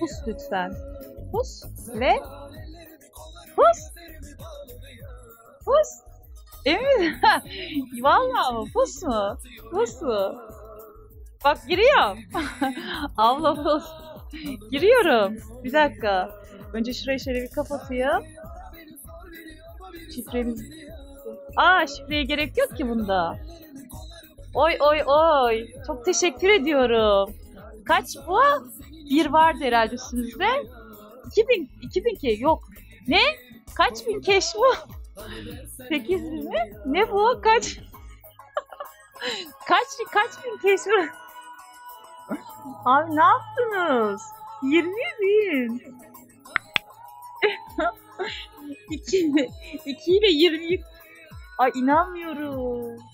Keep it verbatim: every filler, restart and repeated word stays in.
pus lütfen. Pus ve pus. Pus. Emin. Vallahi mı? Pus mu? Pus mu? Bak giriyorum. Abla pus. Giriyorum. Bir dakika. Önce şurayı şöyle bir kapatayım. Şifremiz... Aa, şifreye gerek yok ki bunda. Oy oy oy. Çok teşekkür ediyorum. Kaç bu? Bir vardı herhalde üstünüzde. iki bin, iki bin ki yok. Ne? Kaç bin keş bu? sekiz bin mi? Ne bu? Kaç? kaç kaç bin keş bu? Abi ne yaptınız? yirmi bin. iki, iki ile yirmi. Ay inanmıyorum.